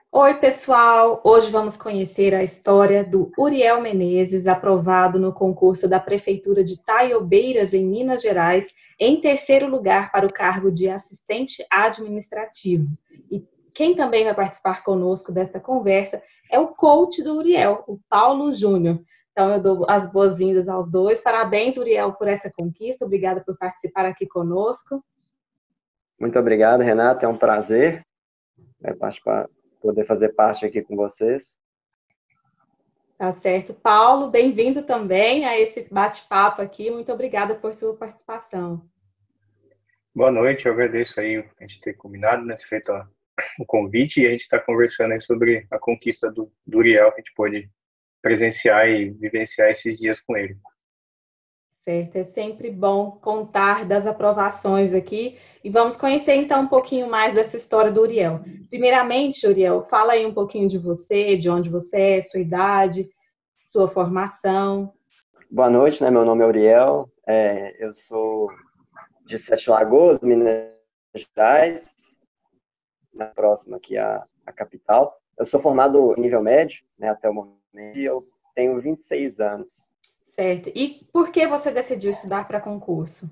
Oi, pessoal! Hoje vamos conhecer a história do Uriel Menezes, aprovado no concurso da Prefeitura de Taiobeiras, em Minas Gerais, em terceiro lugar para o cargo de assistente administrativo. E quem também vai participar conosco desta conversa é o coach do Uriel, o Paulo Júnior. Então, eu dou as boas-vindas aos dois. Parabéns, Uriel, por essa conquista. Obrigada por participar aqui conosco. Muito obrigado, Renata. É um prazer poder fazer parte aqui com vocês. Tá certo. Paulo, bem-vindo também a esse bate-papo aqui. Muito obrigada por sua participação. Boa noite, eu agradeço aí a gente ter combinado, né, feito o convite, e a gente está conversando aí sobre a conquista do Uriel, que a gente pôde presenciar e vivenciar esses dias com ele. Certo, é sempre bom contar das aprovações aqui e vamos conhecer então um pouquinho mais dessa história do Uriel. Primeiramente, Uriel, fala aí um pouquinho de você, de onde você é, sua idade, sua formação. Boa noite, né? Meu nome é Uriel, eu sou de Sete Lagoas, Minas Gerais, próxima aqui à capital. Eu sou formado em nível médio, né, até o momento, e eu tenho 26 anos. Certo. E por que você decidiu estudar para concurso?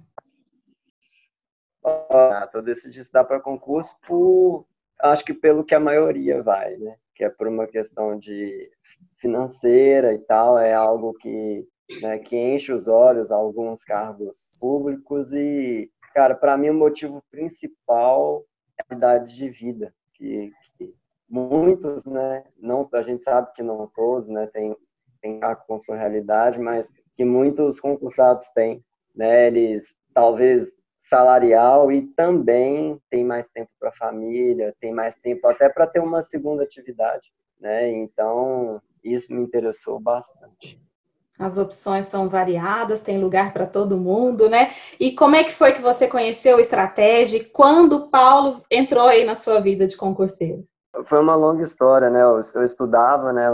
Eu decidi estudar para concurso acho que pelo que a maioria vai, né? Que é por uma questão de financeira e tal, é algo que enche os olhos a alguns cargos públicos e, cara, para mim o motivo principal é a qualidade de vida, que muitos, né, não, a gente sabe que não todos, né, tem com sua realidade, mas que muitos concursados têm, né, eles talvez salarial e também tem mais tempo para a família, tem mais tempo até para ter uma segunda atividade, né? Então, isso me interessou bastante. As opções são variadas, tem lugar para todo mundo, né? E como é que foi que você conheceu a estratégia? Quando o Paulo entrou aí na sua vida de concurseiro? Foi uma longa história, né? Eu estudava, né?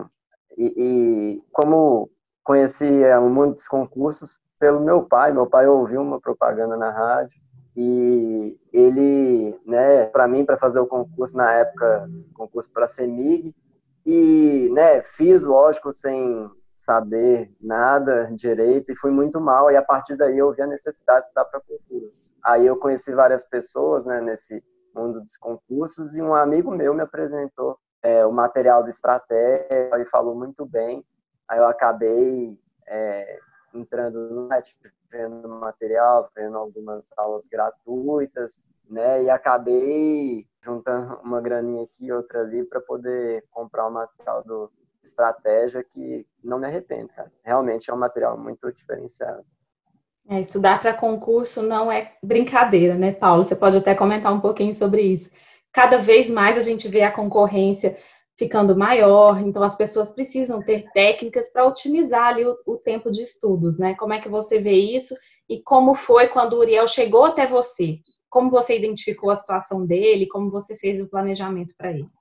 E como conhecia muitos concursos pelo meu pai ouviu uma propaganda na rádio e ele, né, para mim, para fazer o concurso na época, concurso para CEMIG, e, né, fiz, lógico, sem saber nada direito e fui muito mal, e a partir daí eu vi a necessidade de estudar para concurso. Aí eu conheci várias pessoas, né, nesse mundo dos concursos, e um amigo meu me apresentou o material de estratégia e falou muito bem. Aí eu acabei entrando no net, vendo material, vendo algumas aulas gratuitas, né? E acabei juntando uma graninha aqui, outra ali, para poder comprar o material do estratégia, que não me arrependo, cara. Realmente é um material muito diferenciado. Estudar para concurso não é brincadeira, né, Paulo? Você pode até comentar um pouquinho sobre isso. Cada vez mais a gente vê a concorrência ficando maior, então as pessoas precisam ter técnicas para otimizar ali o tempo de estudos, né? Como é que você vê isso e como foi quando o Uriel chegou até você? Como você identificou a situação dele? Como você fez o planejamento para ele?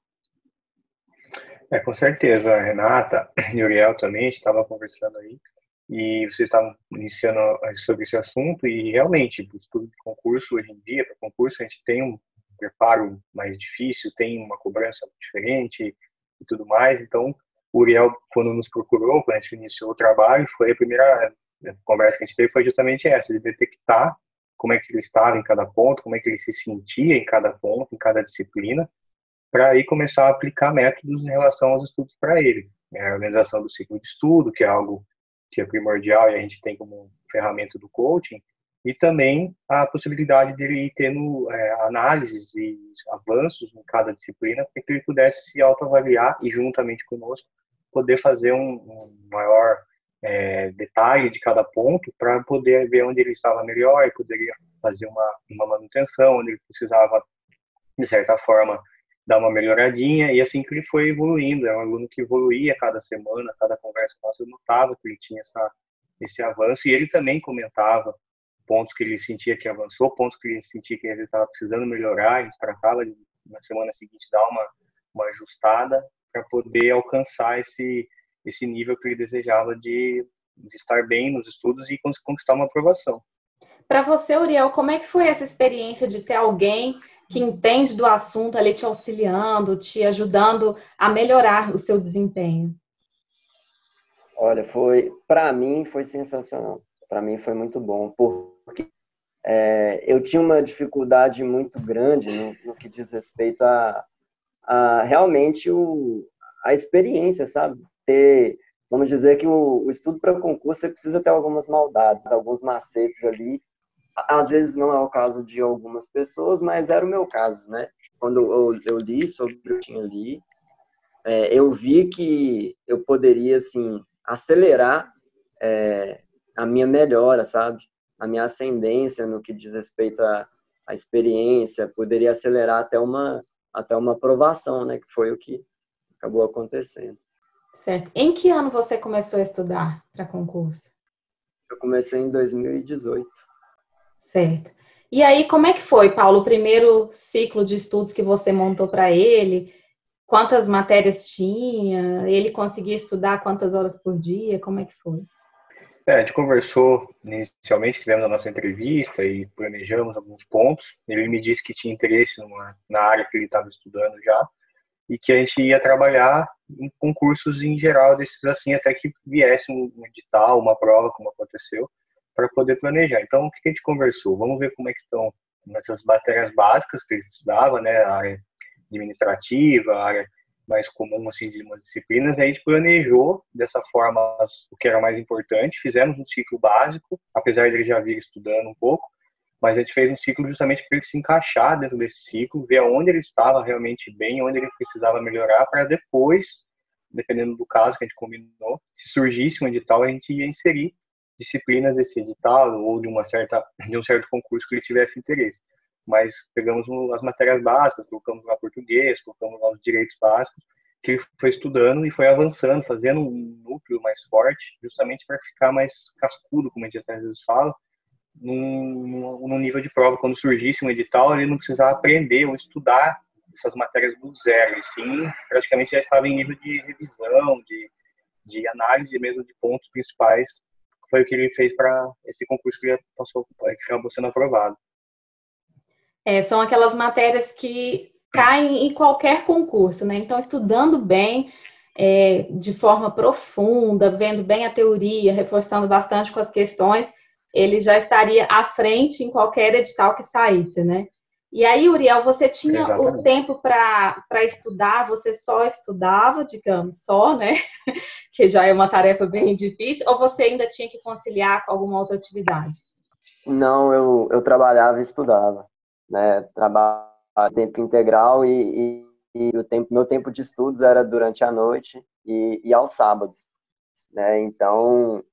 Com certeza, a Renata e o Uriel também, a gente estava conversando aí, e vocês estavam iniciando sobre esse assunto, e realmente, o estudo de concurso hoje em dia, para concurso a gente tem um preparo mais difícil, tem uma cobrança diferente e tudo mais. Então, o Uriel, quando nos procurou, quando a gente iniciou o trabalho, foi a primeira conversa que a gente teve, foi justamente essa, de detectar como é que ele estava em cada ponto, como é que ele se sentia em cada ponto, em cada disciplina, para aí começar a aplicar métodos em relação aos estudos para ele. A organização do ciclo de estudo, que é algo que é primordial e a gente tem como ferramenta do coaching, e também a possibilidade de ele ir tendo análises e avanços em cada disciplina para que ele pudesse se autoavaliar e, juntamente conosco, poder fazer um maior detalhe de cada ponto para poder ver onde ele estava melhor e poderia fazer uma manutenção, onde ele precisava, de certa forma, dar uma melhoradinha, e assim que ele foi evoluindo. É um aluno que evoluía cada semana, cada conversa nossa, eu notava que ele tinha esse avanço, e ele também comentava pontos que ele sentia que avançou, pontos que ele sentia que ele estava precisando melhorar, ele tratava de, na semana seguinte, dar uma ajustada para poder alcançar esse nível que ele desejava de estar bem nos estudos e conquistar uma aprovação. Para você, Uriel, como é que foi essa experiência de ter alguém que entende do assunto ali te auxiliando, te ajudando a melhorar o seu desempenho? Olha, para mim foi sensacional. Para mim foi muito bom, porque eu tinha uma dificuldade muito grande no que diz respeito a realmente a experiência, sabe? Vamos dizer que o estudo para concurso você precisa ter algumas maldades, alguns macetes ali. Às vezes não é o caso de algumas pessoas, mas era o meu caso, né? Quando eu li sobre o que eu tinha ali, eu vi que eu poderia, assim, acelerar a minha melhora, sabe? A minha ascendência no que diz respeito à experiência, poderia acelerar até uma aprovação, né? Que foi o que acabou acontecendo. Certo. Em que ano você começou a estudar para concurso? Eu comecei em 2018. Certo. E aí, como é que foi, Paulo, o primeiro ciclo de estudos que você montou para ele? Quantas matérias tinha? Ele conseguia estudar quantas horas por dia? Como é que foi? A gente conversou inicialmente, tivemos a nossa entrevista e planejamos alguns pontos. Ele me disse que tinha interesse na área que ele estava estudando já e que a gente ia trabalhar em concursos em geral desses assim, até que viesse um edital, uma prova, como aconteceu, para poder planejar. Então, o que a gente conversou? Vamos ver como é que estão essas matérias básicas que ele estudava, né, a área administrativa, a área mais comum assim de umas disciplinas, e a gente planejou dessa forma o que era mais importante, fizemos um ciclo básico, apesar de ele já vir estudando um pouco, mas a gente fez um ciclo justamente para ele se encaixar dentro desse ciclo, ver onde ele estava realmente bem, onde ele precisava melhorar, para depois, dependendo do caso que a gente combinou, se surgisse um edital, a gente ia inserir disciplinas desse edital ou de um certo concurso que ele tivesse interesse. Mas pegamos as matérias básicas, colocamos lá português, colocamos lá os direitos básicos, que ele foi estudando e foi avançando, fazendo um núcleo mais forte, justamente para ficar mais cascudo, como a gente até às vezes fala, num nível de prova. Quando surgisse um edital, ele não precisava aprender ou estudar essas matérias do zero, e sim, praticamente já estava em nível de revisão, de análise mesmo de pontos principais. Foi o que ele fez para esse concurso que acabou sendo aprovado. São aquelas matérias que caem em qualquer concurso, né? Então, estudando bem, de forma profunda, vendo bem a teoria, reforçando bastante com as questões, ele já estaria à frente em qualquer edital que saísse, né? E aí, Uriel, você tinha Exatamente. o tempo para estudar, você só estudava, digamos, só, né? Que já é uma tarefa bem difícil, ou você ainda tinha que conciliar com alguma outra atividade? Não, eu trabalhava e estudava, né? Trabalho tempo integral e meu tempo de estudos era durante a noite e aos sábados, né? Então,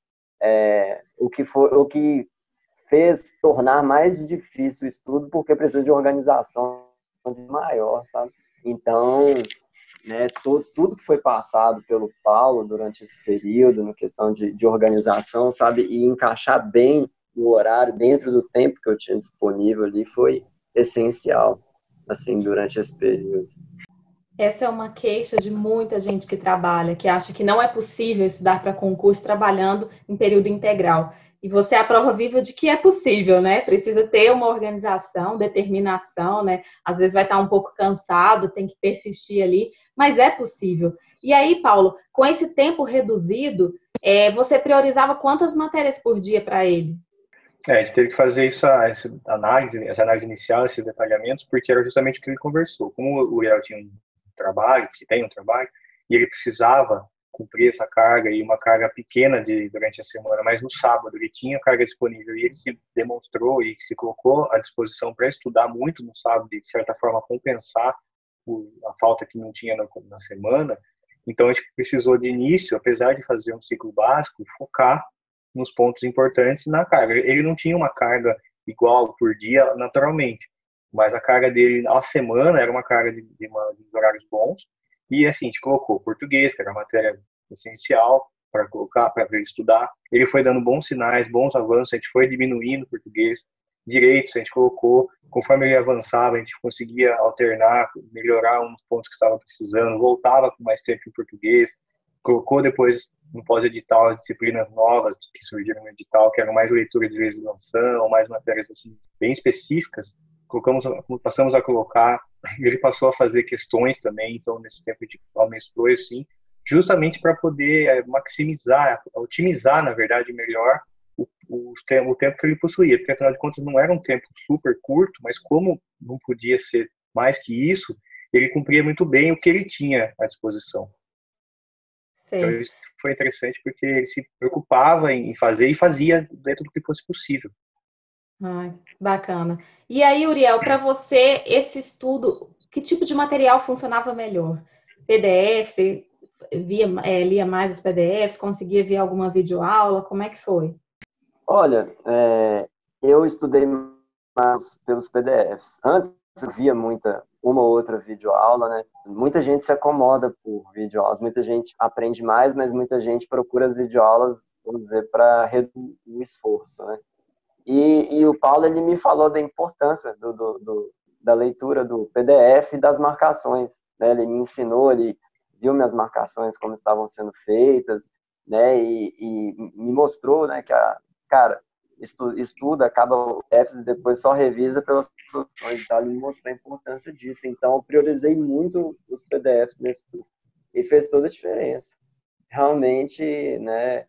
o que fez tornar mais difícil o estudo porque precisa de organização maior, sabe? Então, né, tudo que foi passado pelo Paulo durante esse período, na questão de organização, sabe, e encaixar bem o horário dentro do tempo que eu tinha disponível ali foi essencial, assim, durante esse período. Essa é uma queixa de muita gente que trabalha, que acha que não é possível estudar para concurso trabalhando em período integral. E você é a prova viva de que é possível, né? Precisa ter uma organização, determinação, né? Às vezes vai estar um pouco cansado, tem que persistir ali, mas é possível. E aí, Paulo, com esse tempo reduzido, você priorizava quantas matérias por dia para ele? A gente teve que fazer essa análise inicial, esses detalhamentos, porque era justamente o que ele conversou. Como o Uriel tinha um trabalho, que tem um trabalho, e ele precisava cumprir essa carga e uma carga pequena durante a semana, mas no sábado ele tinha carga disponível e ele se demonstrou e se colocou à disposição para estudar muito no sábado e, de certa forma, compensar a falta que não tinha na semana. Então, a gente precisou de início, apesar de fazer um ciclo básico, focar nos pontos importantes na carga. Ele não tinha uma carga igual por dia, naturalmente, mas a carga dele na semana era uma carga de horários bons. E assim, a gente colocou português, que era a matéria essencial para colocar, para ele estudar. Ele foi dando bons sinais, bons avanços, a gente foi diminuindo o português. Direitos, a gente colocou, conforme ele avançava, a gente conseguia alternar, melhorar uns pontos que estava precisando, voltava com mais tempo em português, colocou depois no pós-edital as disciplinas novas que surgiram no edital, que eram mais leitura de legislação, mais matérias assim, bem específicas, passamos a colocar, ele passou a fazer questões também, então nesse tempo de mês 2, assim, justamente para poder maximizar, otimizar, na verdade, melhor o tempo que ele possuía, porque afinal de contas não era um tempo super curto, mas como não podia ser mais que isso, ele cumpria muito bem o que ele tinha à disposição. Então isso foi interessante porque ele se preocupava em fazer e fazia dentro do que fosse possível. Ai, bacana. E aí, Uriel, para você, esse estudo, que tipo de material funcionava melhor? PDF, você lia mais os PDFs, conseguia ver alguma videoaula? Como é que foi? Olha, eu estudei mais pelos PDFs. Antes eu via uma ou outra videoaula, né? Muita gente se acomoda por videoaulas, muita gente aprende mais, mas muita gente procura as videoaulas, vamos dizer, para reduzir o esforço, né? E o Paulo, ele me falou da importância da leitura do PDF e das marcações, né? Ele me ensinou, ele viu minhas marcações como estavam sendo feitas, né? E me mostrou, né, cara, estuda, acaba o déficit e depois só revisa pelas soluções, tá? Ele me mostrou a importância disso. Então, eu priorizei muito os PDFs nesse estudo. E fez toda a diferença. Realmente, né,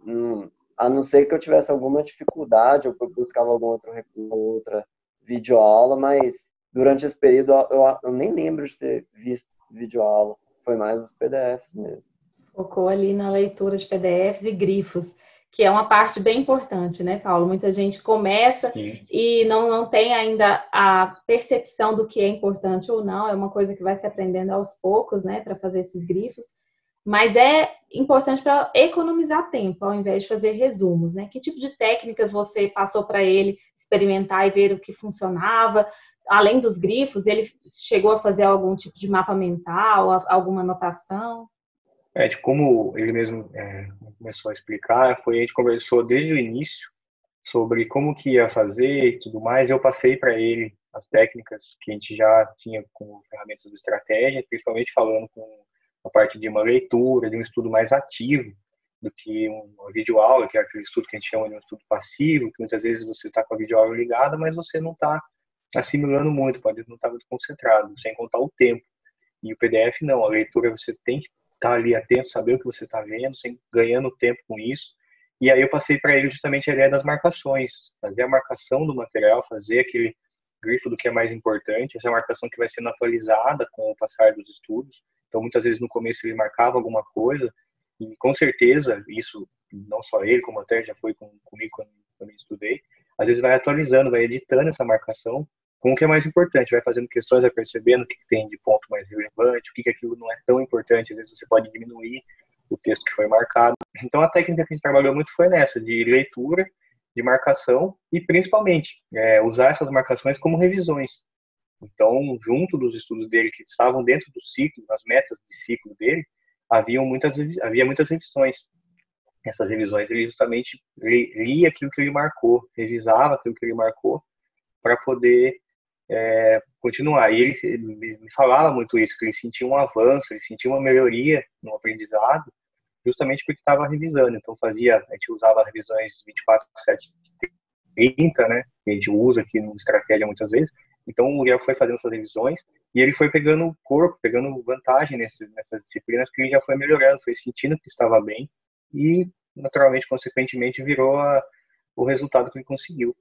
a não ser que eu tivesse alguma dificuldade, eu buscava algum outro recurso, outra videoaula, mas durante esse período eu nem lembro de ter visto videoaula. Foi mais os PDFs mesmo. Focou ali na leitura de PDFs e grifos, que é uma parte bem importante, né, Paulo? Muita gente começa e não tem ainda a percepção do que é importante ou não, é uma coisa que vai se aprendendo aos poucos, né, para fazer esses grifos, mas é importante para economizar tempo, ao invés de fazer resumos, né? Que tipo de técnicas você passou para ele experimentar e ver o que funcionava? Além dos grifos, ele chegou a fazer algum tipo de mapa mental, alguma anotação? De como ele mesmo começou a explicar, a gente conversou desde o início sobre como que ia fazer e tudo mais. Eu passei para ele as técnicas que a gente já tinha com ferramentas de estratégia, principalmente falando com a parte de uma leitura, de um estudo mais ativo do que uma videoaula, que é aquele estudo que a gente chama de um estudo passivo, que muitas vezes você está com a videoaula ligada, mas você não está assimilando muito, pode não estar muito concentrado, sem contar o tempo. E o PDF não, a leitura você tem que estar ali atento, saber o que você está vendo, ganhando tempo com isso. E aí eu passei para ele justamente a ideia das marcações, fazer a marcação do material, fazer aquele grifo do que é mais importante, essa marcação que vai sendo atualizada com o passar dos estudos. Então, muitas vezes no começo ele marcava alguma coisa, e com certeza, isso não só ele, como até já foi comigo quando eu estudei, às vezes vai atualizando, vai editando essa marcação com o que é mais importante, vai fazendo questões, vai percebendo o que tem de ponto mais relevante, o que aquilo não é tão importante, às vezes você pode diminuir o texto que foi marcado. Então a técnica que a gente trabalhou muito foi nessa, de leitura, de marcação e principalmente usar essas marcações como revisões. Então, junto dos estudos dele que estavam dentro do ciclo, das metas de ciclo dele, havia muitas revisões. Essas revisões ele justamente lia aquilo que ele marcou, revisava aquilo que ele marcou para poder continuar. E ele me falava muito isso, que ele sentia um avanço, ele sentia uma melhoria no aprendizado, justamente porque estava revisando. Então a gente usava revisões 24, 7, 30, né? Que a gente usa aqui no estratégia muitas vezes. Então o Uriel foi fazendo essas revisões e ele foi pegando corpo, pegando vantagem nessas disciplinas, que ele já foi melhorando, foi sentindo que estava bem e, naturalmente, consequentemente, virou o resultado que ele conseguiu.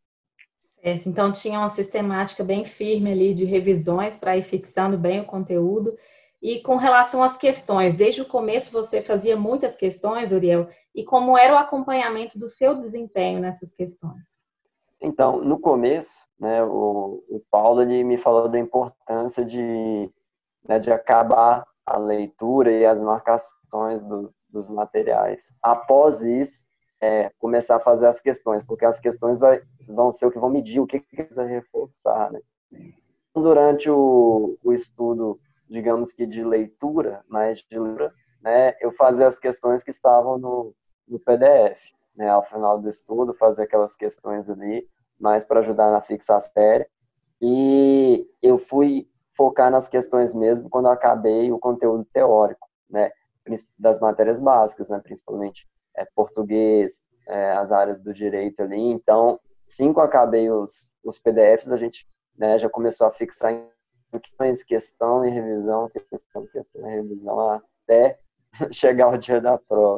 Certo, então tinha uma sistemática bem firme ali de revisões para ir fixando bem o conteúdo. E com relação às questões, desde o começo você fazia muitas questões, Uriel, e como era o acompanhamento do seu desempenho nessas questões? Então, no começo, né, o Paulo ele me falou da importância de acabar a leitura e as marcações dos materiais. Após isso, começar a fazer as questões, porque as questões vão ser o que vão medir o que precisa reforçar, né? Durante o estudo, digamos que de leitura, mais de leitura, né, eu fazia as questões que estavam no PDF, né, ao final do estudo, fazer aquelas questões ali, mais para ajudar na fixação séria, e eu fui focar nas questões mesmo quando eu acabei o conteúdo teórico, né, das matérias básicas, né, principalmente português, as áreas do direito ali. Então, assim que eu acabei os PDFs, a gente né, já começou a fixar em questão e revisão, questão e revisão, até chegar o dia da prova.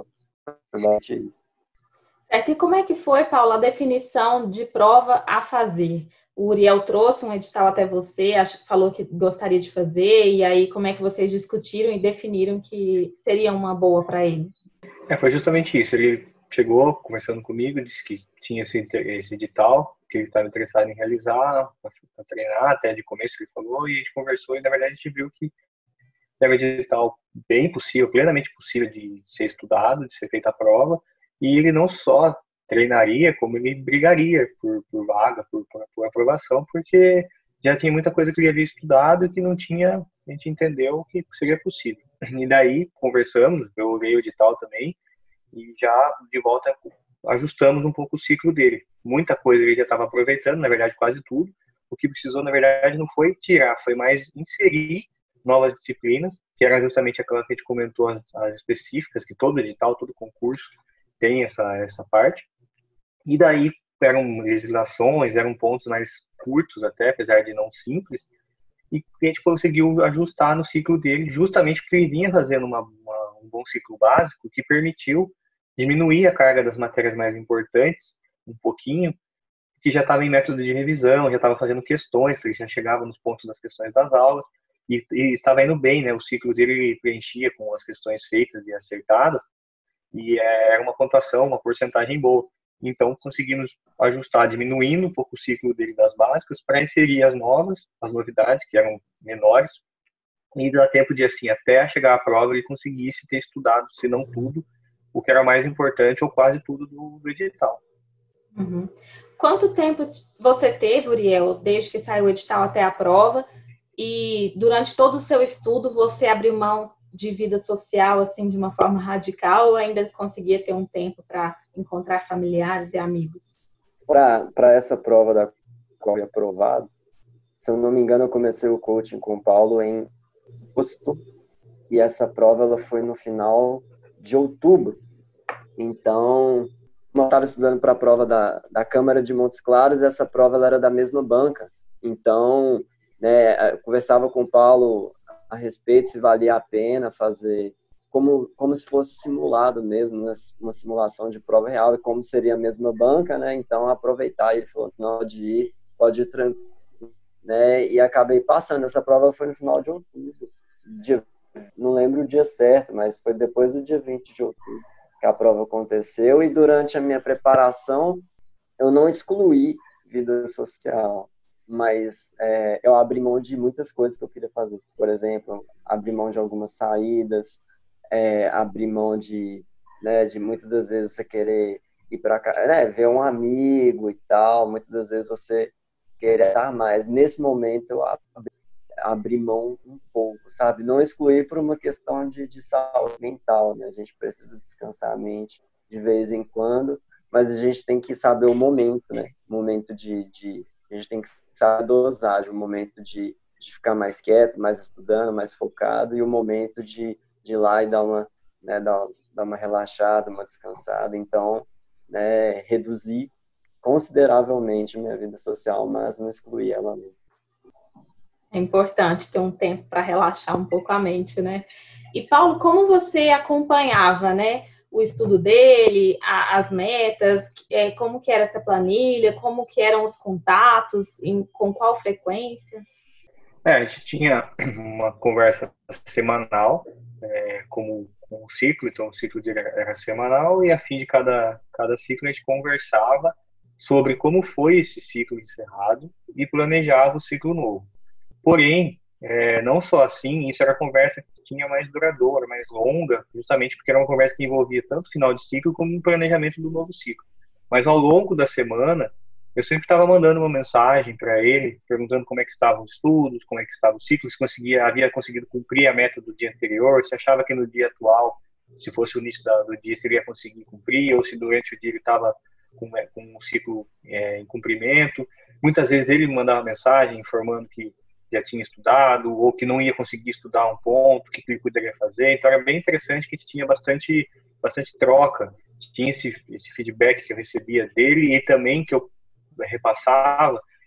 Isso. Certo. E como é que foi, Paula, a definição de prova a fazer? O Uriel trouxe um edital até você, falou que gostaria de fazer, e aí como é que vocês discutiram e definiram que seria uma boa para ele? Foi justamente isso. Ele chegou conversando comigo, disse que tinha esse edital, que ele estava interessado em realizar, para treinar, até de começo ele falou, e a gente conversou e na verdade a gente viu que era um edital bem possível, plenamente possível de ser estudado, de ser feita a prova, e ele não só treinaria, como ele brigaria por vaga, por aprovação, porque já tinha muita coisa que ele havia estudado e que não tinha, a gente entendeu que seria possível. E daí conversamos, eu olhei o edital também, e já de volta ajustamos um pouco o ciclo dele. Muita coisa ele já estava aproveitando, na verdade quase tudo. O que precisou, na verdade, não foi tirar, foi mais inserir novas disciplinas, que era justamente aquela que a gente comentou, as específicas, que todo edital, todo concurso tem essa parte. E daí eram legislações, eram pontos mais curtos até, apesar de não simples, e a gente conseguiu ajustar no ciclo dele, justamente porque ele vinha fazendo um bom ciclo básico que permitiu diminuir a carga das matérias mais importantes um pouquinho, que já estava em método de revisão, já estava fazendo questões, porque já chegava nos pontos das questões das aulas, e estava indo bem, né? O ciclo dele preenchia com as questões feitas e acertadas, e era uma pontuação, uma porcentagem boa. Então, conseguimos ajustar, diminuindo um pouco o ciclo dele das básicas, para inserir as novas, as novidades, que eram menores, e dar tempo de, assim, até chegar à prova, ele conseguisse ter estudado, se não tudo, o que era mais importante, ou quase tudo do edital. Uhum. Quanto tempo você teve, Uriel, desde que saiu o edital até a prova? E durante todo o seu estudo, você abriu mão de vida social, assim, de uma forma radical, ou ainda conseguia ter um tempo para encontrar familiares e amigos? Para essa prova da qual eu fui aprovado, se eu não me engano, eu comecei o coaching com o Paulo em agosto, e essa prova ela foi no final de outubro. Então, eu estava estudando para a prova da Câmara de Montes Claros, e essa prova ela era da mesma banca. Então, né, eu conversava com o Paulo a respeito se valia a pena fazer como se fosse simulado mesmo, né, uma simulação de prova real, e como seria a mesma banca, né? Então, aproveitar. E ele falou, não, pode ir tranquilo, né? E acabei passando. Essa prova foi no final de outubro. Não lembro o dia certo, mas foi depois do dia 20 de outubro que a prova aconteceu, e durante a minha preparação eu não excluí vida social, mas eu abri mão de muitas coisas que eu queria fazer. Por exemplo, abri mão de algumas saídas, abri mão de muitas das vezes você querer ir para cá, né, ver um amigo e tal, muitas das vezes você querer estar mais. Nesse momento eu abrir mão um pouco, sabe? Não excluir por uma questão de saúde mental, né? A gente precisa descansar a mente de vez em quando, mas a gente tem que saber o momento, né? O momento a gente tem que saber a dosagem, o momento de ficar mais quieto, mais estudando, mais focado, e o momento de ir lá e dar uma relaxada, uma descansada. Então, né, reduzir consideravelmente minha vida social, mas não excluir ela mesmo. É importante ter um tempo para relaxar um pouco a mente, né? E, Paulo, como você acompanhava, né, o estudo dele, as metas, como que era essa planilha, como que eram os contatos, com qual frequência? A gente tinha uma conversa semanal, como um ciclo, então o ciclo dele era semanal, e a fim de cada ciclo a gente conversava sobre como foi esse ciclo encerrado e planejava o ciclo novo. Porém, não só assim, isso era conversa que tinha mais duradoura, mais longa, justamente porque era uma conversa que envolvia tanto o final de ciclo como o planejamento do novo ciclo. Mas ao longo da semana, eu sempre estava mandando uma mensagem para ele, perguntando como é que estavam os estudos, como é que estava o ciclo, se havia conseguido cumprir a meta do dia anterior, se achava que no dia atual, se fosse o início do dia, se ele ia conseguir cumprir, ou se durante o dia ele estava com um ciclo em cumprimento. Muitas vezes ele me mandava mensagem informando que já tinha estudado, ou que não ia conseguir estudar um ponto, o que ele poderia fazer. Então era bem interessante que a gente tinha bastante troca, tinha esse feedback que eu recebia dele, e também que eu repassava,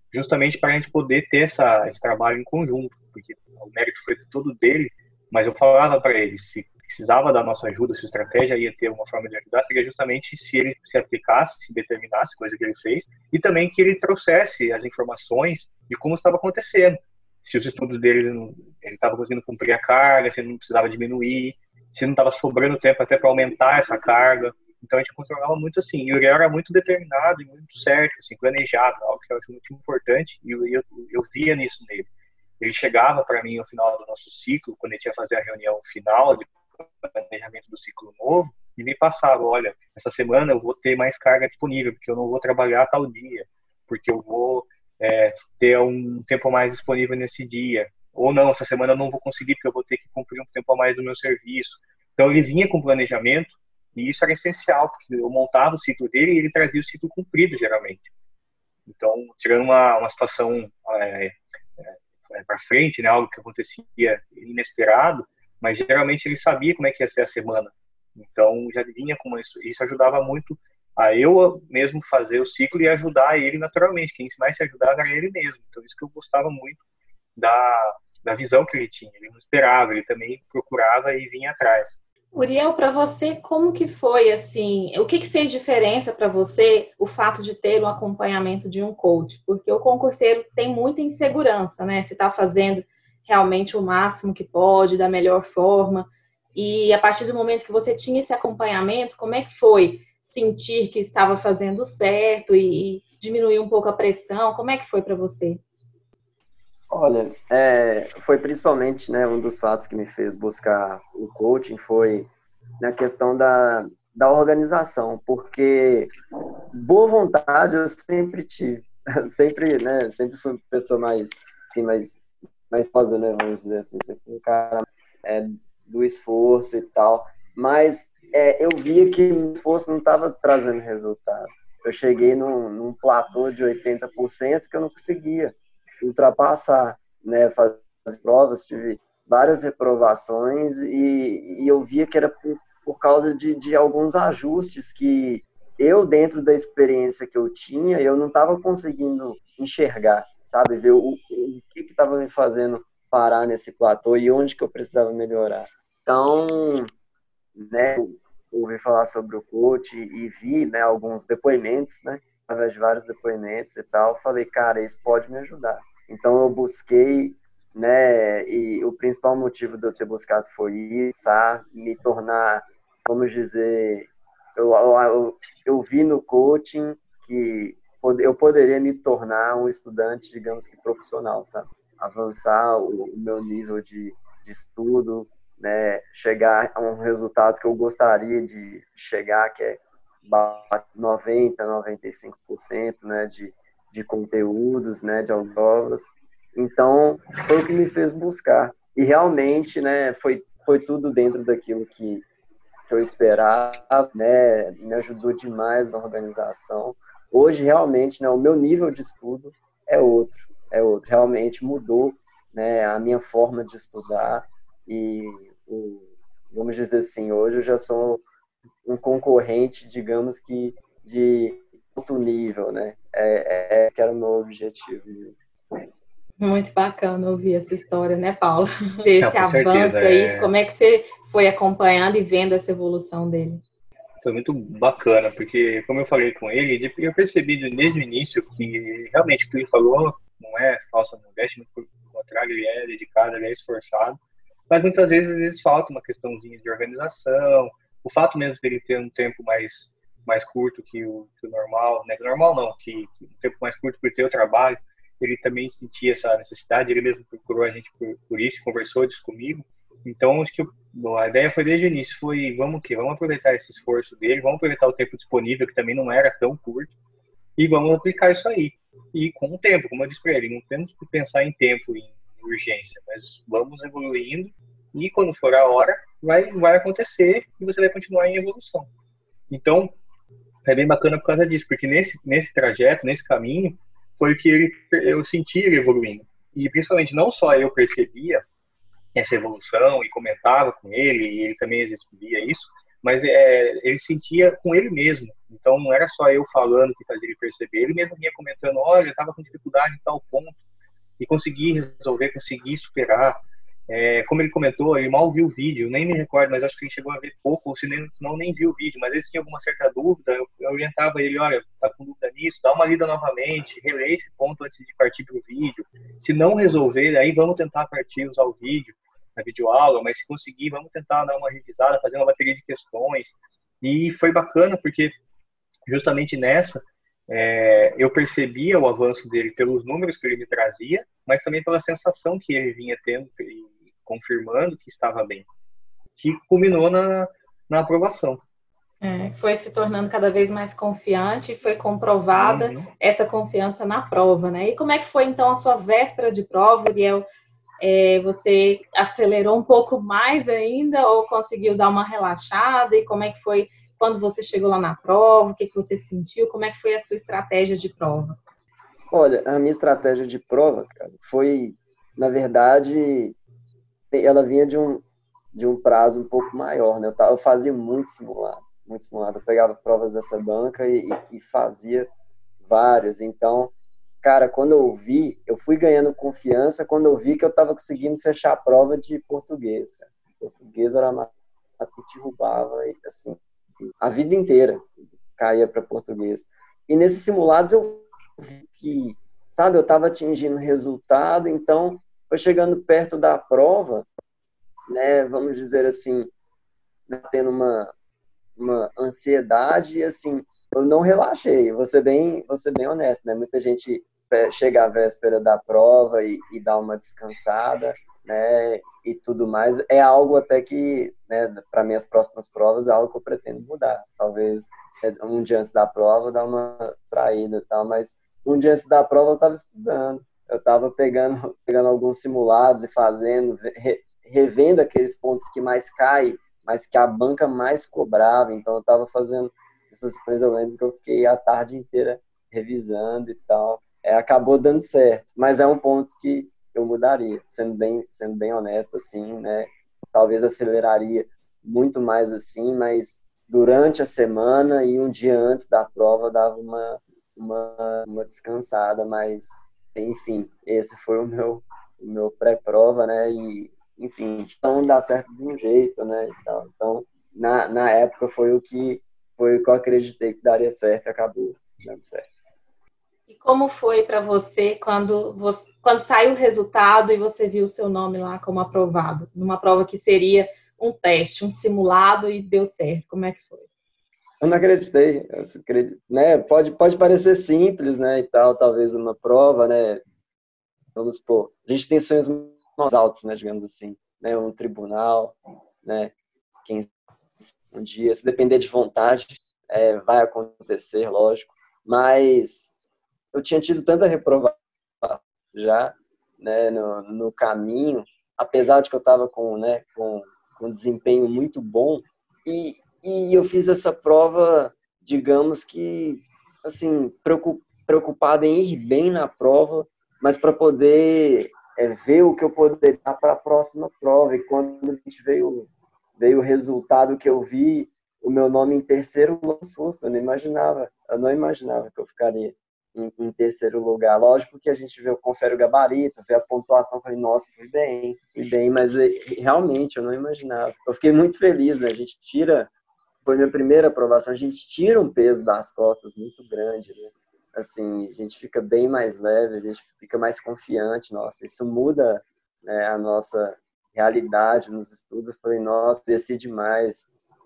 justamente para a gente poder ter esse trabalho em conjunto, porque o mérito foi todo dele, mas eu falava para ele, se precisava da nossa ajuda, se a estratégia ia ter uma forma de ajudar, seria justamente se ele se aplicasse, se determinasse, coisa que ele fez, e também que ele trouxesse as informações de como estava acontecendo. Se os estudos dele, ele estava conseguindo cumprir a carga, se ele não precisava diminuir, se não estava sobrando tempo até para aumentar essa carga. Então a gente controlava muito assim. E o Uriel era muito determinado e muito certo, assim, planejado, algo que eu acho muito importante, e eu via nisso nele. Ele chegava para mim no final do nosso ciclo, quando a gente ia fazer a reunião final de planejamento do ciclo novo, e me passava, olha, essa semana eu vou ter mais carga disponível, porque eu não vou trabalhar tal dia, porque eu vou ter um tempo a mais disponível nesse dia. Ou não, essa semana eu não vou conseguir, porque eu vou ter que cumprir um tempo a mais do meu serviço. Então ele vinha com planejamento, e isso era essencial, porque eu montava o ciclo dele e ele trazia o ciclo cumprido, geralmente. Então, tirando uma situação para frente, né, algo que acontecia inesperado, mas geralmente ele sabia como é que ia ser a semana. Então, já vinha com isso ajudava muito a eu mesmo fazer o ciclo e ajudar ele naturalmente. Quem mais se ajudava era ele mesmo. Então, isso que eu gostava muito da visão que ele tinha. Ele não esperava, ele também procurava e vinha atrás. Uriel, para você, como que foi, assim, o que fez diferença para você o fato de ter um acompanhamento de um coach? Porque o concurseiro tem muita insegurança, né? Se está fazendo realmente o máximo que pode, da melhor forma. E a partir do momento que você tinha esse acompanhamento, como é que foi sentir que estava fazendo certo e diminuir um pouco a pressão? Como é que foi para você? Olha, foi principalmente, né, um dos fatos que me fez buscar o coaching foi na questão da organização, porque boa vontade eu sempre tive, sempre fui uma pessoa mais, assim, mais posa, né, vamos dizer assim, sempre fui um cara do esforço e tal, mas eu via que o esforço não estava trazendo resultado. Eu cheguei num platô de 80% que eu não conseguia ultrapassar, né, fazer provas, tive várias reprovações e eu via que era por causa de alguns ajustes que eu, dentro da experiência que eu tinha, eu não estava conseguindo enxergar, sabe, ver o que estava me fazendo parar nesse platô e onde que eu precisava melhorar. Então, né, ouvi falar sobre o coach e vi, né, alguns depoimentos, né, através de vários depoimentos e tal, falei, cara, isso pode me ajudar. Então eu busquei, né, e o principal motivo de eu ter buscado foi isso, me tornar, vamos dizer, eu vi no coaching que eu poderia me tornar um estudante, digamos que profissional, sabe? Avançar o meu nível de estudo, né, chegar a um resultado que eu gostaria de chegar, que é 90, 95%, né, de conteúdos, né, de aulas. Então, foi o que me fez buscar. E realmente, né, foi tudo dentro daquilo que eu esperava, né, me ajudou demais na organização. Hoje, realmente, né, o meu nível de estudo é outro. Realmente mudou, né, a minha forma de estudar e, vamos dizer assim, hoje eu já sou um concorrente, digamos que de alto nível, né? Que era o meu objetivo mesmo. Muito bacana ouvir essa história, né, Paulo? Ver esse Com avanço certeza, aí, como é que você foi acompanhando e vendo essa evolução dele? Foi muito bacana, porque, como eu falei com ele, eu percebi desde o início que realmente o que ele falou não é falsa modéstia, pelo contrário, ele é dedicado, ele é esforçado, mas muitas vezes falta uma questãozinha de organização, o fato mesmo dele ter um tempo mais curto que o normal, né? Normal não, que um tempo mais curto por ter o trabalho, ele também sentia essa necessidade, ele mesmo procurou a gente por isso, conversou disso comigo. Então, acho que a ideia foi desde o início, vamos aproveitar esse esforço dele, vamos aproveitar o tempo disponível, que também não era tão curto, e vamos aplicar isso aí. E com o tempo, como eu disse para ele, não temos que pensar em tempo, em urgência, mas vamos evoluindo, e quando for a hora, vai acontecer, e você vai continuar em evolução. Então, é bem bacana por causa disso, porque nesse trajeto, nesse caminho, foi o que eu senti ele evoluindo. E principalmente, não só eu percebia essa evolução e comentava com ele, e ele também exibia isso, mas ele sentia com ele mesmo. Então, não era só eu falando que fazia ele perceber, ele mesmo vinha comentando, olha, eu estava com dificuldade em tal ponto, e consegui resolver, consegui superar. Como ele comentou, ele mal viu o vídeo, nem me recordo, mas acho que ele chegou a ver pouco, ou se não nem viu o vídeo, mas às vezes tinha alguma certa dúvida, eu orientava ele, olha, tá com dúvida nisso, dá uma lida novamente, relê esse ponto antes de partir para o vídeo. Se não resolver, aí vamos tentar partir, usar o vídeo, na videoaula, mas se conseguir, vamos tentar dar uma revisada, fazer uma bateria de questões. E foi bacana, porque justamente nessa, eu percebia o avanço dele pelos números que ele me trazia, mas também pela sensação que ele vinha tendo, confirmando que estava bem, que culminou na aprovação. Foi se tornando cada vez mais confiante e foi comprovada essa confiança na prova, né? E como é que foi, então, a sua véspera de prova, Uriel? Você acelerou um pouco mais ainda ou conseguiu dar uma relaxada? E como é que foi quando você chegou lá na prova? O que você sentiu? Como é que foi a sua estratégia de prova? Olha, a minha estratégia de prova, cara, foi, na verdade, ela vinha de um prazo um pouco maior, né? Eu fazia muito simulado. Eu pegava provas dessa banca e fazia vários. Então, cara, quando eu fui ganhando confiança quando eu vi que eu estava conseguindo fechar a prova de português, cara. Português era uma que derrubava, assim, a vida inteira caía para português. E nesses simulados eu vi que, sabe, eu estava atingindo resultado, então foi chegando perto da prova, né, vamos dizer assim, tendo uma ansiedade e, assim, eu não relaxei, vou ser bem honesto, né, muita gente chega à véspera da prova e dá uma descansada, né, e tudo mais, é algo até que, né, para minhas próximas provas é algo que eu pretendo mudar, talvez um dia antes da prova dar uma traída e tal, mas um dia antes da prova eu estava estudando, eu estava pegando alguns simulados e fazendo, revendo aqueles pontos que mais caem, mas que a banca mais cobrava, então eu estava fazendo essas coisas, eu lembro que eu fiquei a tarde inteira revisando e tal, acabou dando certo, mas é um ponto que eu mudaria, sendo bem honesto, assim, né, talvez aceleraria muito mais assim, mas durante a semana e um dia antes da prova dava uma descansada, mas enfim, esse foi o meu pré-prova, né, e enfim, não dá certo de um jeito, né, então na época foi o que eu acreditei que daria certo e acabou dando certo. E como foi para você quando saiu o resultado e você viu o seu nome lá como aprovado, numa prova que seria um teste, um simulado e deu certo? Como é que foi? Eu não acreditei, né? Pode parecer simples, né, e tal, talvez uma prova, né, vamos supor, a gente tem sonhos mais altos, né, digamos assim, né, um tribunal, né, um dia, se depender de vontade, vai acontecer, lógico, mas eu tinha tido tanta reprovação já, né, no caminho, apesar de que eu estava com um desempenho muito bom, e eu fiz essa prova, digamos que, assim, preocupado em ir bem na prova, mas para poder ver o que eu poderia dar para a próxima prova. E quando a gente veio o resultado que eu vi, o meu nome em terceiro, um susto, eu não imaginava que eu ficaria em terceiro lugar. Lógico que a gente confere o gabarito, vê a pontuação, falei, nossa, fui bem, mas realmente eu não imaginava. Eu fiquei muito feliz, né? Foi minha primeira aprovação, a gente tira um peso das costas muito grande, né? Assim, a gente fica bem mais leve, a gente fica mais confiante, nossa, isso muda, né, a nossa realidade nos estudos. Eu falei, nossa, desci demais,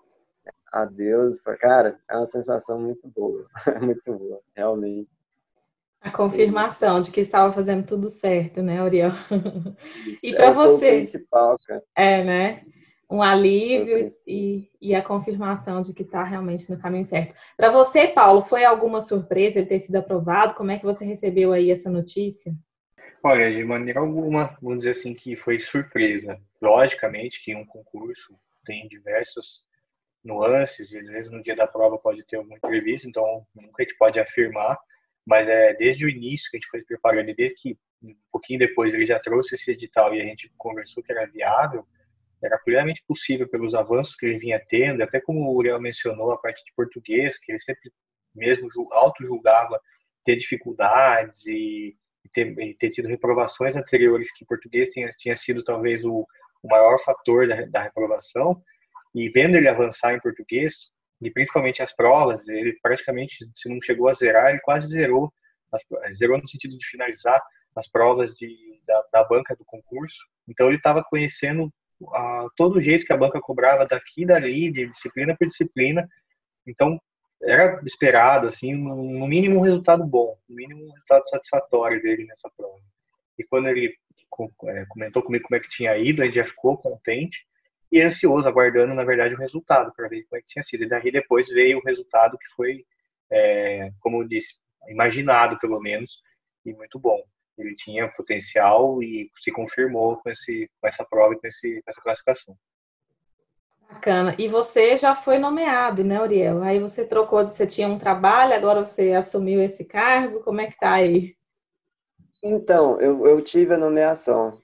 adeus, cara, é uma sensação muito boa, muito boa, realmente. A confirmação de que estava fazendo tudo certo, né, Uriel? Isso, E para foi o você? principal, cara. Né? Um alívio e a confirmação de que está realmente no caminho certo. Para você, Paulo, foi alguma surpresa ele ter sido aprovado? Como é que você recebeu aí essa notícia? Olha, de maneira alguma, vamos dizer assim, que foi surpresa. Logicamente que um concurso tem diversas nuances, e às vezes no dia da prova pode ter algum imprevisto, então nunca a gente pode afirmar, mas desde o início que a gente foi preparando, e desde que um pouquinho depois ele já trouxe esse edital e a gente conversou que era viável, era plenamente possível pelos avanços que ele vinha tendo, até como o Uriel mencionou, a parte de português, que ele sempre mesmo auto-julgava ter dificuldades e ter tido reprovações anteriores, que português tinha sido talvez o maior fator da reprovação, e vendo ele avançar em português, e principalmente as provas, ele praticamente, se não chegou a zerar, ele quase zerou, zerou no sentido de finalizar as provas da banca do concurso. Então ele estava conhecendo todo o jeito que a banca cobrava daqui e dali, de disciplina por disciplina. Então era esperado, assim, no mínimo um resultado bom, no mínimo um resultado satisfatório dele nessa prova. E quando ele comentou comigo como é que tinha ido, ele já ficou contente e ansioso, aguardando, na verdade, o resultado, para ver como é que tinha sido. E daí depois veio o resultado que foi, como eu disse, imaginado, pelo menos, e muito bom. Ele tinha potencial e se confirmou com essa prova e com essa classificação. Bacana. E você já foi nomeado, né, Uriel? Aí você trocou, você tinha um trabalho, agora você assumiu esse cargo, como é que tá aí? Então, eu tive a nomeação,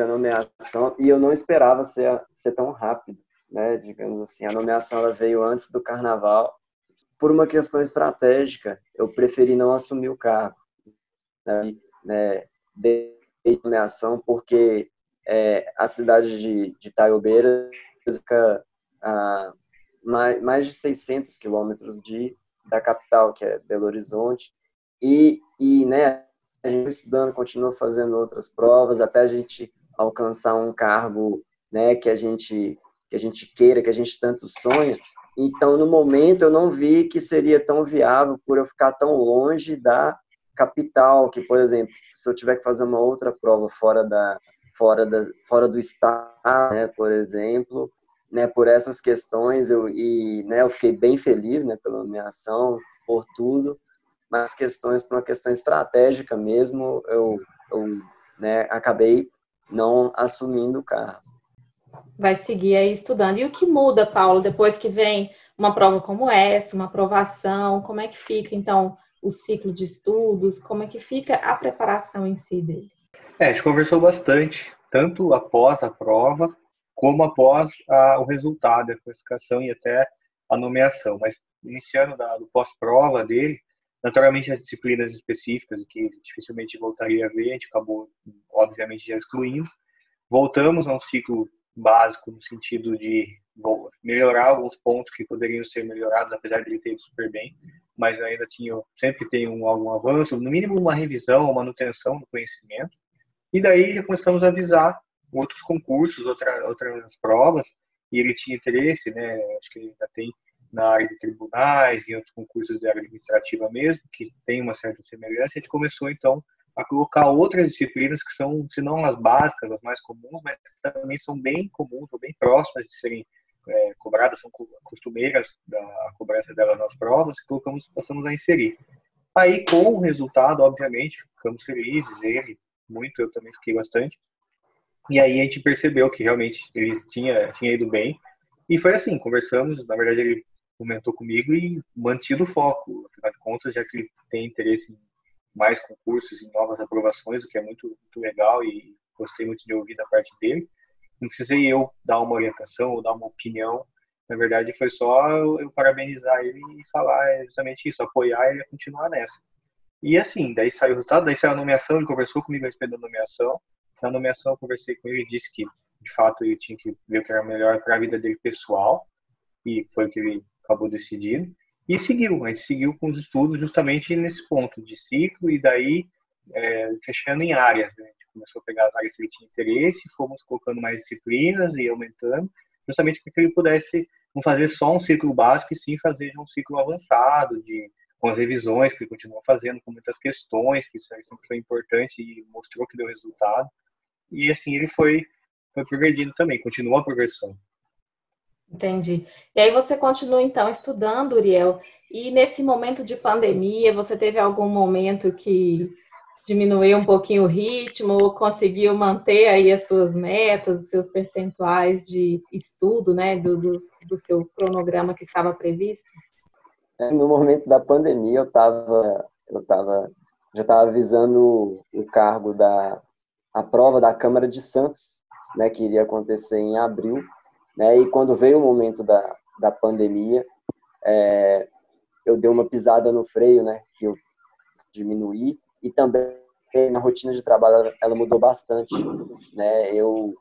e eu não esperava ser tão rápido, né? Digamos assim, a nomeação ela veio antes do carnaval. Por uma questão estratégica, eu preferi não assumir o cargo, né? De nomeação, porque a cidade de Itaiobeiras fica a mais de 600 quilômetros da capital, que é Belo Horizonte, né, a gente estudando, continua fazendo outras provas, até a gente alcançar um cargo, né, que a gente queira, que a gente tanto sonha. Então, no momento, eu não vi que seria tão viável por eu ficar tão longe da capital, que, por exemplo, se eu tiver que fazer uma outra prova fora do estado, né, por exemplo, né, por essas questões, né, eu fiquei bem feliz, né, pela nomeação, por tudo, mas questões, por uma questão estratégica mesmo, né, acabei não assumindo o cargo. Vai seguir aí estudando. E o que muda, Paulo, depois que vem uma prova como essa, uma aprovação, como é que fica, então, o ciclo de estudos, como é que fica a preparação em si dele? A gente conversou bastante, tanto após a prova, como após o resultado, a classificação e até a nomeação. Mas iniciando do pós-prova dele, naturalmente as disciplinas específicas, que dificilmente voltaria a ver, a gente acabou, obviamente, já excluindo. Voltamos a um ciclo básico no sentido de melhorar alguns pontos que poderiam ser melhorados, apesar de ele ter ido super bem, mas ainda sempre tem algum avanço, no mínimo uma revisão, uma manutenção do conhecimento. E daí já começamos a avisar outros concursos, outras provas, e ele tinha interesse, né, acho que ele ainda tem na área de tribunais e outros concursos de área administrativa mesmo, que tem uma certa semelhança. A gente começou, então, a colocar outras disciplinas que são, se não as básicas, as mais comuns, mas que também são bem comuns, ou bem próximas de serem cobradas, são costumeiras da cobrança dela nas provas, que passamos a inserir. Aí, com o resultado, obviamente, ficamos felizes, ele, muito, eu também fiquei bastante. E aí a gente percebeu que realmente ele tinha ido bem. E foi assim, conversamos, na verdade ele comentou comigo e mantido o foco. Afinal de contas, já que ele tem interesse em mais concursos, em novas aprovações, o que é muito, muito legal e gostei muito de ouvir da parte dele. Não precisei eu dar uma orientação ou dar uma opinião. Na verdade, foi só eu parabenizar ele e falar justamente isso, apoiar ele a continuar nessa. E assim, daí saiu o resultado, daí saiu a nomeação, ele conversou comigo a respeito da nomeação. Na nomeação eu conversei com ele e disse que, de fato, ele tinha que ver o que era melhor para a vida dele pessoal, e foi o que ele acabou decidindo. E a gente seguiu com os estudos justamente nesse ponto de ciclo, e daí fechando em áreas. Né? A gente começou a pegar as áreas que ele tinha interesse, fomos colocando mais disciplinas e aumentando, justamente para que ele pudesse não fazer só um ciclo básico, e sim fazer um ciclo avançado, com as revisões que ele continuou fazendo, com muitas questões, que isso aí sempre foi importante e mostrou que deu resultado. E assim ele foi progredindo também, continua a progressão. Entendi. E aí você continua, então, estudando, Uriel, e nesse momento de pandemia, você teve algum momento que diminuiu um pouquinho o ritmo, ou conseguiu manter aí as suas metas, os seus percentuais de estudo, né, do seu cronograma que estava previsto? No momento da pandemia, já estava visando o cargo a prova da Câmara de Santos, né, que iria acontecer em abril, né, e quando veio o momento da pandemia, eu dei uma pisada no freio, né, que eu diminuí, e também na rotina de trabalho ela mudou bastante, né,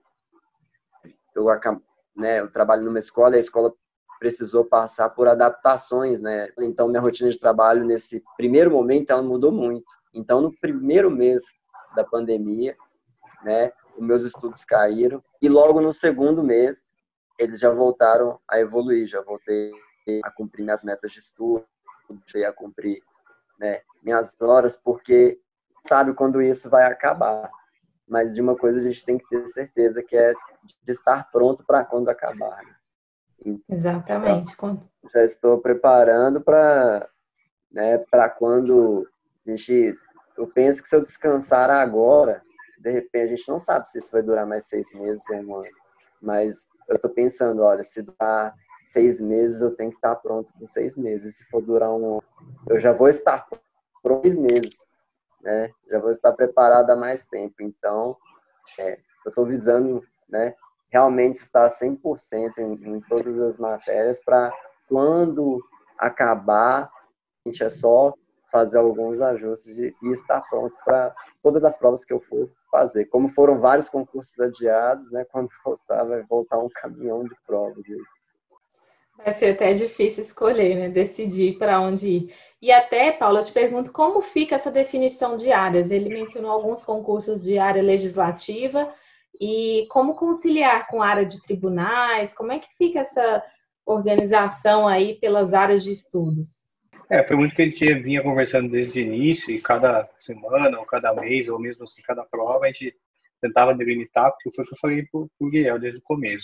eu trabalho numa escola, e a escola precisou passar por adaptações, né, então minha rotina de trabalho nesse primeiro momento ela mudou muito. Então no primeiro mês da pandemia, né, os meus estudos caíram, e logo no segundo mês eles já voltaram a evoluir, já voltei a cumprir minhas metas de estudo, voltei a cumprir, né, minhas horas, porque sabe quando isso vai acabar, mas de uma coisa a gente tem que ter certeza, que é de estar pronto para quando acabar. Então, Exatamente. já estou preparando para, né, para quando eu penso que se eu descansar agora, de repente, a gente não sabe se isso vai durar mais 6 meses ou um ano, mas eu estou pensando, olha, se durar 6 meses, eu tenho que estar pronto com 6 meses. Se for durar um ano, eu já vou estar pronto 6 meses, né? Já vou estar preparado há mais tempo. Então, eu estou visando, né, realmente estar 100% em todas as matérias para quando acabar, a gente é só fazer alguns ajustes e estar pronto para todas as provas que eu for fazer. Como foram vários concursos adiados, né, quando voltar, vai voltar um caminhão de provas. Vai ser até difícil escolher, né? Decidir para onde ir. E até, Paula, eu te pergunto como fica essa definição de áreas. Ele mencionou alguns concursos de área legislativa e como conciliar com a área de tribunais, como é que fica essa organização aí pelas áreas de estudos? Foi muito que a gente vinha conversando desde o início, e cada semana, ou cada mês, ou mesmo assim, cada prova, a gente tentava delimitar, porque foi o que eu falei para o Guilherme desde o começo.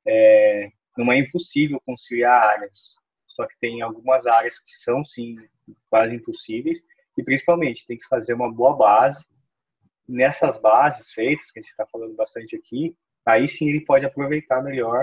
Não é impossível conciliar áreas, só que tem algumas áreas que são, sim, quase impossíveis, e principalmente tem que fazer uma boa base. Nessas bases feitas, que a gente está falando bastante aqui, aí sim ele pode aproveitar melhor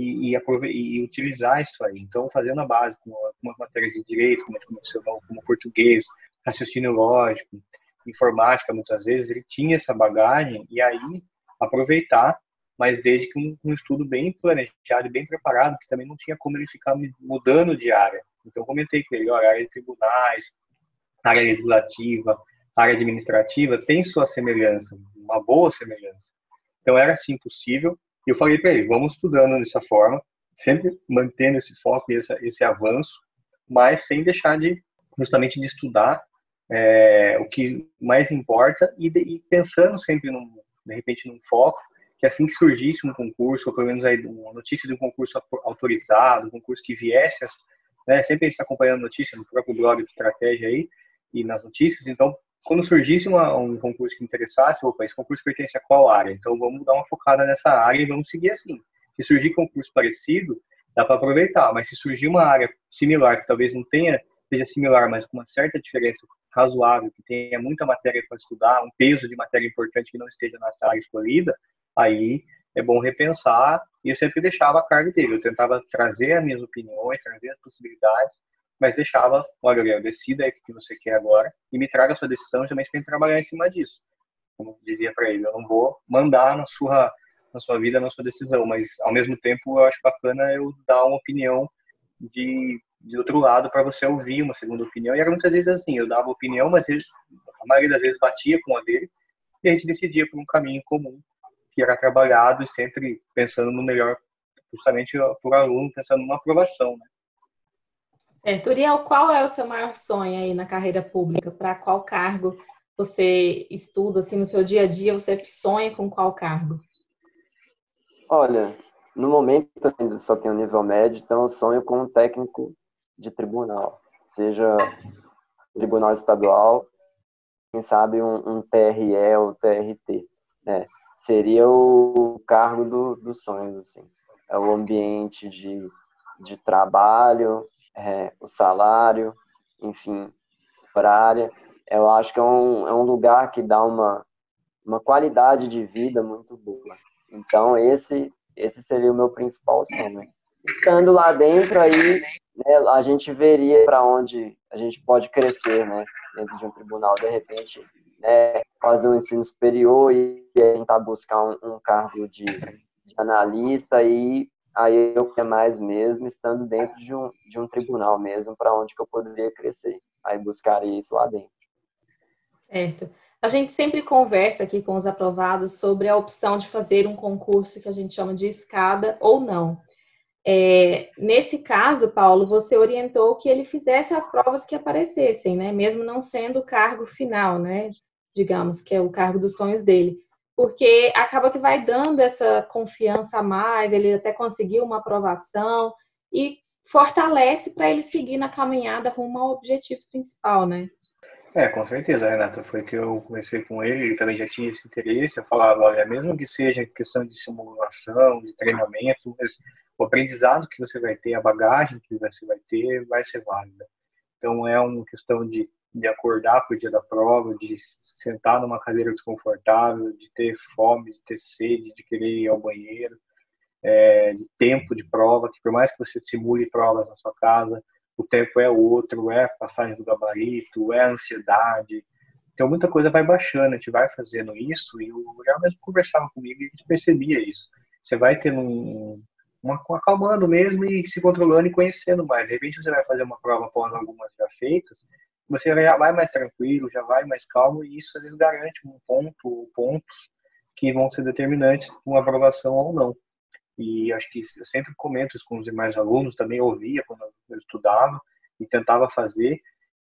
e utilizar isso aí. Então, fazendo a base com algumas matérias de direito, como a gente mencionou, como português, raciocínio lógico, informática, muitas vezes, ele tinha essa bagagem e aí aproveitar, mas desde que um estudo bem planejado e bem preparado, que também não tinha como ele ficar mudando de área. Então, eu comentei com ele, olha, área de tribunais, área legislativa, área administrativa, tem sua semelhança, uma boa semelhança. Então, era assim possível. E eu falei para ele, vamos estudando dessa forma, sempre mantendo esse foco e esse avanço, mas sem deixar justamente de estudar o que mais importa e pensando sempre, de repente, num foco, que assim que surgisse um concurso, ou pelo menos aí uma notícia de um concurso autorizado, um concurso que viesse, né, sempre a gente está acompanhando notícia no próprio blog de estratégia aí, e nas notícias, então, quando surgisse um concurso que me interessasse, opa, esse concurso pertence a qual área? Então, vamos dar uma focada nessa área e vamos seguir assim. Se surgir concurso parecido, dá para aproveitar, mas se surgir uma área similar, que talvez não seja similar, mas com uma certa diferença razoável, que tenha muita matéria para estudar, um peso de matéria importante que não esteja nessa área escolhida, aí é bom repensar, e eu sempre deixava a carga dele, eu tentava trazer as minhas opiniões, trazer as possibilidades, mas deixava, olha, Gabriel, decida aí o que você quer agora e me traga a sua decisão, também tem que trabalhar em cima disso. Como eu dizia para ele, eu não vou mandar na sua vida, na sua decisão, mas ao mesmo tempo eu acho bacana eu dar uma opinião de outro lado para você ouvir uma segunda opinião. E era muitas vezes assim, eu dava opinião, mas a maioria das vezes batia com a dele e a gente decidia por um caminho comum, que era trabalhado e sempre pensando no melhor, justamente por aluno, pensando numa aprovação, né? Uriel, qual é o seu maior sonho aí na carreira pública? Para qual cargo você estuda, assim, no seu dia a dia, você sonha com qual cargo? Olha, no momento eu ainda só tenho nível médio, então eu sonho com um técnico de tribunal, seja tribunal estadual, quem sabe um TRE ou TRT, né? Seria o cargo dos sonhos, assim. É o ambiente de trabalho, o salário, enfim, horária. Eu acho que é um lugar que dá uma qualidade de vida muito boa. Então, esse seria o meu principal sonho. Estando lá dentro, aí, né, a gente veria para onde a gente pode crescer, né, dentro de um tribunal. De repente, fazer um ensino superior e tentar buscar um cargo de analista, e aí eu queria mais mesmo, estando dentro de um tribunal mesmo, para onde que eu poderia crescer. Aí buscaria isso lá dentro. Certo. A gente sempre conversa aqui com os aprovados sobre a opção de fazer um concurso que a gente chama de escada ou não. Nesse caso, Paulo, você orientou que ele fizesse as provas que aparecessem, né? Mesmo não sendo o cargo final, né? Digamos, que é o cargo dos sonhos dele. Porque acaba que vai dando essa confiança a mais, ele até conseguiu uma aprovação e fortalece para ele seguir na caminhada rumo ao objetivo principal, né? Com certeza, Renata. Foi que eu conversei com ele também já tinha esse interesse. Eu falava, olha, mesmo que seja questão de simulação, de treinamento, mas o aprendizado que você vai ter, a bagagem que você vai ter, vai ser válida. Então, é uma questão de acordar para o dia da prova, de sentar numa cadeira desconfortável, de ter fome, de ter sede, de querer ir ao banheiro, de tempo de prova, que por mais que você simule provas na sua casa, o tempo é outro, é a passagem do gabarito, é a ansiedade. Então, muita coisa vai baixando, a gente vai fazendo isso, e o Uriel mesmo conversava comigo e a gente percebia isso. Você vai tendo acalmando mesmo e se controlando e conhecendo mais. De repente, você vai fazer uma prova após algumas já feitas, você já vai mais tranquilo, já vai mais calmo, e isso às vezes garante um ponto ou pontos que vão ser determinantes para uma aprovação ou não. E acho que eu sempre comento isso com os demais alunos, também ouvia quando eu estudava e tentava fazer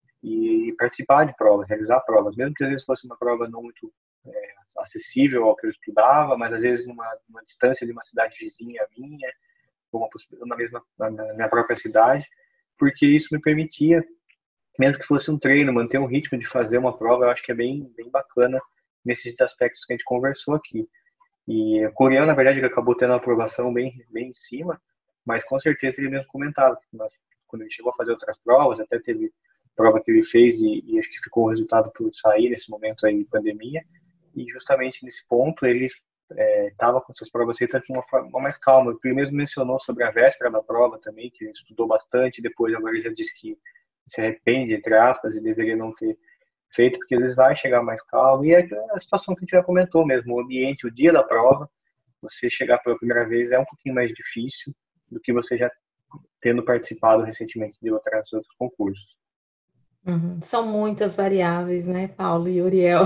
e participar de provas, realizar provas, mesmo que às vezes fosse uma prova não muito acessível ao que eu estudava, mas às vezes numa distância de uma cidade vizinha minha, ou na minha própria cidade, porque isso me permitia, mesmo que fosse um treino, manter um ritmo de fazer uma prova. Eu acho que é bem, bem bacana nesses aspectos que a gente conversou aqui. E o coreano, na verdade, ele acabou tendo uma aprovação bem, bem em cima, mas com certeza ele mesmo comentava que quando ele chegou a fazer outras provas, até teve prova que ele fez e acho que ficou o resultado por sair nesse momento aí de pandemia, e justamente nesse ponto ele estava com suas provas feitas de uma forma mais calma. Ele mesmo mencionou sobre a véspera da prova também, que ele estudou bastante, depois agora ele já disse que se arrepende, entre aspas, e deveria não ter feito, porque eles vai chegar mais calmo. E é a situação que a gente já comentou mesmo, o ambiente, o dia da prova, você chegar pela primeira vez é um pouquinho mais difícil do que você já tendo participado recentemente de outros concursos. Uhum. São muitas variáveis, né, Paulo e Uriel?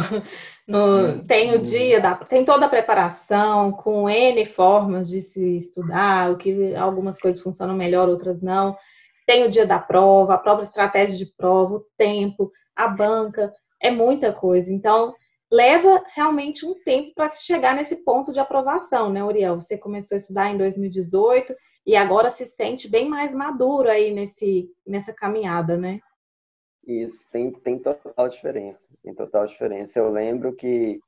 Tem tem toda a preparação, com N formas de se estudar, algumas coisas funcionam melhor, outras não. Tem o dia da prova, a própria estratégia de prova, o tempo, a banca, é muita coisa. Então, leva realmente um tempo para se chegar nesse ponto de aprovação, né, Uriel? Você começou a estudar em 2018 e agora se sente bem mais maduro aí nessa caminhada, né? Isso, tem total diferença. Tem total diferença. Eu lembro que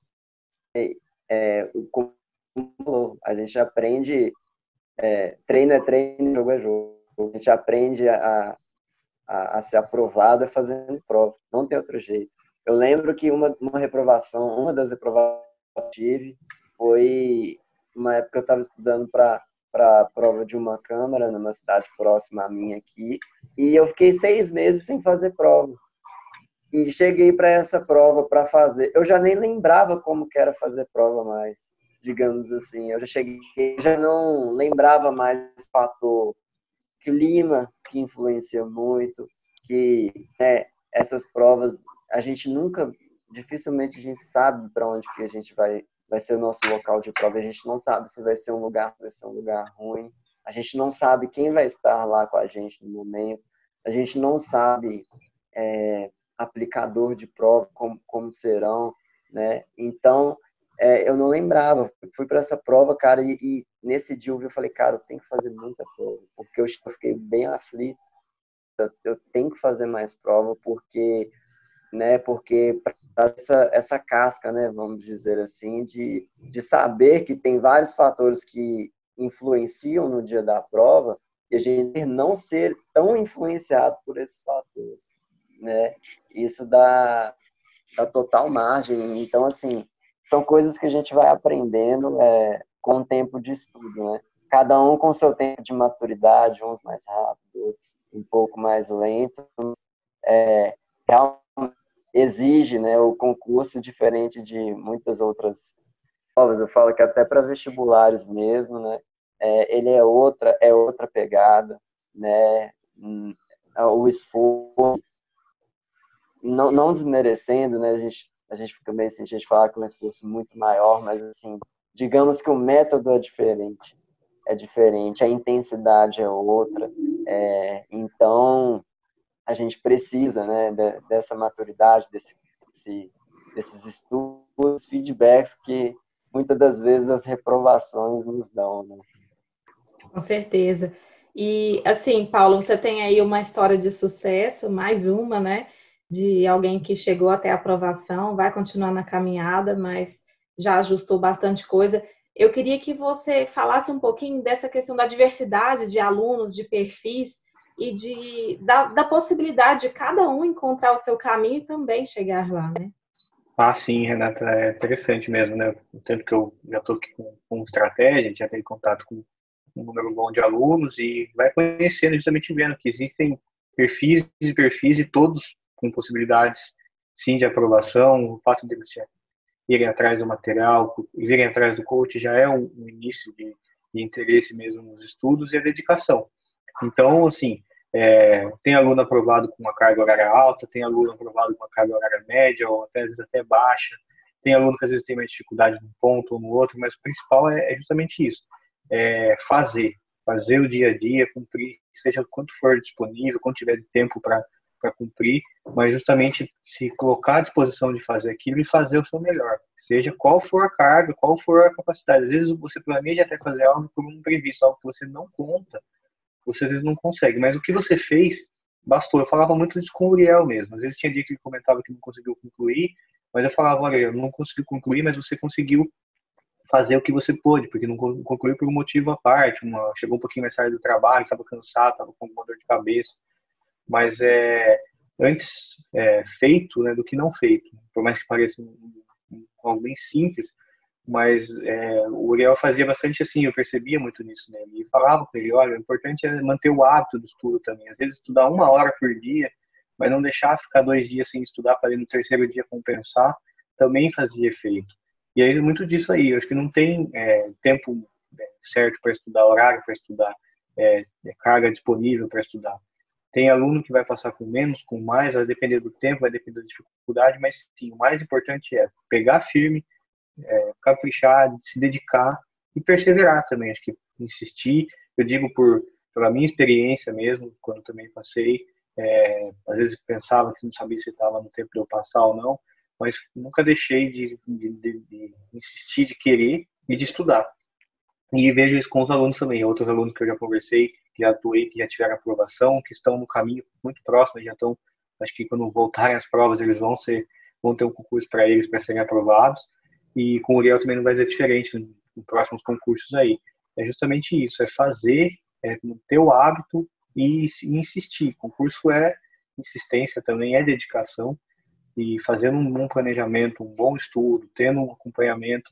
a gente aprende, treino é treino, jogo é jogo. A gente aprende a ser aprovado fazendo prova. Não tem outro jeito. Eu lembro que uma das reprovações que eu tive foi uma época que eu estava estudando para a prova de uma câmara numa cidade próxima à minha aqui, e eu fiquei 6 meses sem fazer prova. E cheguei para essa prova para fazer. Eu já nem lembrava como que era fazer prova mais, digamos assim. Eu já não lembrava mais do fator clima, que influencia muito, que essas provas, dificilmente a gente sabe para onde que a gente vai ser o nosso local de prova. A gente não sabe se vai ser um lugar ruim. A gente não sabe quem vai estar lá com a gente no momento. A gente não sabe aplicador de prova, como serão, né? Então, eu não lembrava. Fui para essa prova, cara, e nesse dia eu falei, cara, eu tenho que fazer muita prova, porque eu fiquei bem aflito. Eu tenho que fazer mais prova, porque essa casca, né, vamos dizer assim, de saber que tem vários fatores que influenciam no dia da prova e a gente não ser tão influenciado por esses fatores, né? Isso dá total margem. Então, assim, são coisas que a gente vai aprendendo com o tempo de estudo, né? Cada um com seu tempo de maturidade, uns mais rápidos, outros um pouco mais lentos. Realmente exige, né, o concurso diferente de muitas outras provas. Eu falo que até para vestibulares mesmo, né, ele é outra pegada, né, o esforço, não desmerecendo, né, a gente fica meio assim, a gente fala que é um esforço muito maior, mas assim, digamos que o método é diferente, a intensidade é outra, então a gente precisa, né, dessa maturidade, desses estudos, feedbacks que muitas das vezes as reprovações nos dão, né? Com certeza. E assim, Paulo, você tem aí uma história de sucesso, mais uma, né? De alguém que chegou até a aprovação, vai continuar na caminhada, mas já ajustou bastante coisa. Eu queria que você falasse um pouquinho dessa questão da diversidade de alunos, de perfis e da possibilidade de cada um encontrar o seu caminho e também chegar lá, né? Ah, sim, Renata, é interessante mesmo, né? O tempo que eu já estou aqui com estratégia, já tenho contato com um número bom de alunos e vai conhecendo, justamente vendo que existem perfis e perfis e todos com possibilidades, sim, de aprovação. O fato deles irem atrás do material, irem atrás do coach já é um início de interesse mesmo nos estudos e a dedicação. Então, assim, tem aluno aprovado com uma carga horária alta, tem aluno aprovado com uma carga horária média, ou até, às vezes até baixa, tem aluno que às vezes tem mais dificuldade num ponto ou no outro, mas o principal é justamente isso, fazer o dia a dia, cumprir, seja quanto for disponível, quanto tiver de tempo para cumprir, mas justamente se colocar à disposição de fazer aquilo e fazer o seu melhor, seja qual for a carga, qual for a capacidade. Às vezes você planeja até fazer algo por um imprevisto, algo que você não conta, você às vezes não consegue, mas o que você fez bastou. Eu falava muito isso com o Uriel mesmo. Às vezes tinha dia que ele comentava que não conseguiu concluir, mas eu falava, olha, eu não consegui concluir, mas você conseguiu fazer o que você pôde, porque não concluiu por um motivo à parte, chegou um pouquinho mais tarde do trabalho, estava cansado, estava com uma dor de cabeça, mas antes feito, né, do que não feito. Por mais que pareça algo bem simples, mas o Uriel fazia bastante assim, eu percebia muito nisso nele. E falava com ele, olha, o importante é manter o hábito do estudo também. Às vezes estudar 1 hora por dia, mas não deixar ficar 2 dias sem estudar para no terceiro dia compensar, também fazia efeito. E aí muito disso aí, eu acho que não tem tempo certo para estudar, horário para estudar, carga disponível para estudar. Tem aluno que vai passar com menos, com mais, vai depender do tempo, vai depender da dificuldade, mas sim, o mais importante é pegar firme, caprichar, se dedicar e perseverar também. Acho que insistir, eu digo pela minha experiência mesmo, quando também passei, às vezes pensava que não sabia se estava no tempo de eu passar ou não, mas nunca deixei de insistir, de querer e de estudar. E vejo isso com os alunos também, outros alunos que eu já conversei, que já atuei, que já tiveram aprovação, que estão no caminho muito próximo, já estão, acho que quando voltarem as provas, eles vão ter um concurso para eles, para serem aprovados, e com o Uriel também não vai ser diferente nos próximos concursos aí. É justamente isso, é fazer, ter o hábito e insistir. Concurso é insistência também, é dedicação, e fazendo um bom planejamento, um bom estudo, tendo um acompanhamento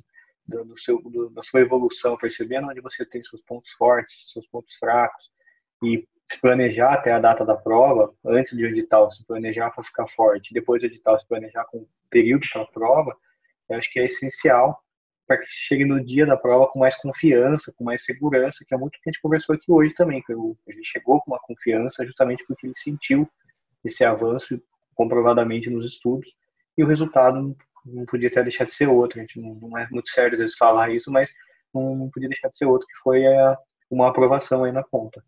da sua evolução, percebendo onde você tem seus pontos fortes, seus pontos fracos, e se planejar até a data da prova, antes do edital, se planejar para ficar forte, depois do edital, se planejar com o período para a prova, eu acho que é essencial para que chegue no dia da prova com mais confiança, com mais segurança, que é muito o que a gente conversou aqui hoje também, que ele chegou com uma confiança justamente porque ele sentiu esse avanço comprovadamente nos estudos, e o resultado não podia até deixar de ser outro. A gente não é muito sério às vezes falar isso, mas não podia deixar de ser outro, que foi uma aprovação aí na conta.